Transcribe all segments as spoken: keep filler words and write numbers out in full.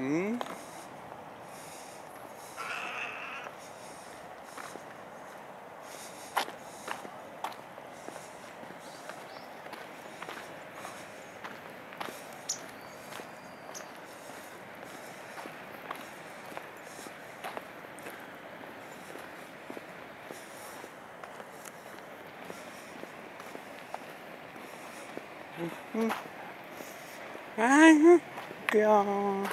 うんうんはい、行くよー。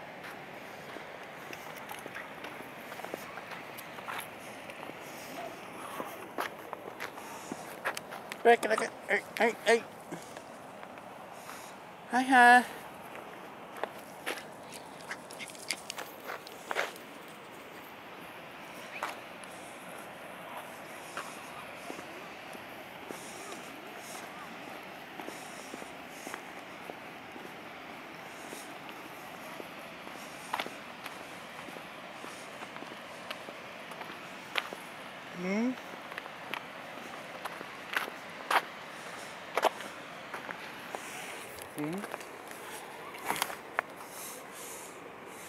ブレーキだけ、はいはいはいはいはい。うんうん